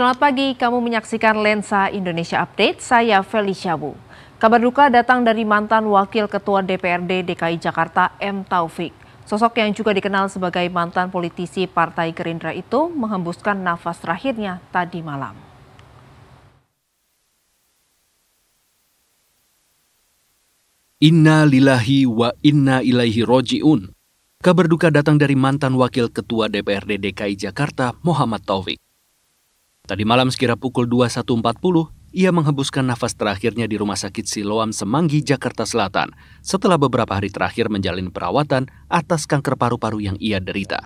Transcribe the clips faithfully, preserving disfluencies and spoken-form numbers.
Selamat pagi, kamu menyaksikan Lensa Indonesia Update, saya Felicia Wu. Kabar duka datang dari mantan Wakil Ketua D P R D D K I Jakarta M. Taufik. Sosok yang juga dikenal sebagai mantan politisi Partai Gerindra itu menghembuskan nafas terakhirnya tadi malam. Inna lillahi wa inna ilaihi roji'un. Kabar duka datang dari mantan Wakil Ketua D P R D D K I Jakarta Muhammad Taufik. Tadi malam sekira pukul dua puluh satu empat puluh, ia menghembuskan nafas terakhirnya di Rumah Sakit Siloam Semanggi, Jakarta Selatan, setelah beberapa hari terakhir menjalani perawatan atas kanker paru-paru yang ia derita.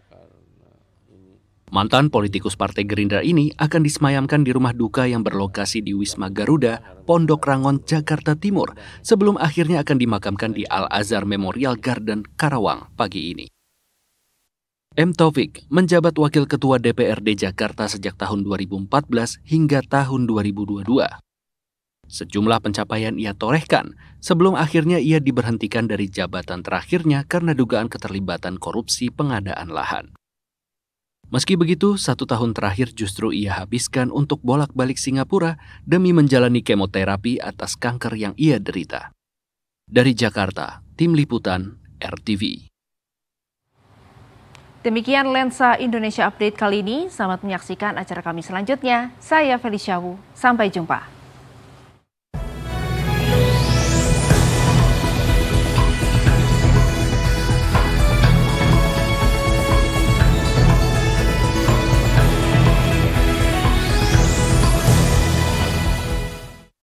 Mantan politikus Partai Gerindra ini akan disemayamkan di rumah duka yang berlokasi di Wisma Garuda, Pondok Rangon, Jakarta Timur, sebelum akhirnya akan dimakamkan di Al-Azhar Memorial Garden, Karawang pagi ini. M. Taufik menjabat Wakil Ketua D P R D Jakarta sejak tahun dua ribu empat belas hingga tahun dua ribu dua puluh dua. Sejumlah pencapaian ia torehkan sebelum akhirnya ia diberhentikan dari jabatan terakhirnya karena dugaan keterlibatan korupsi pengadaan lahan. Meski begitu, satu tahun terakhir justru ia habiskan untuk bolak-balik Singapura demi menjalani kemoterapi atas kanker yang ia derita. Dari Jakarta, Tim Liputan R T V. Demikian Lensa Indonesia Update kali ini. Selamat menyaksikan acara kami selanjutnya. Saya Felicia Wu. Sampai jumpa.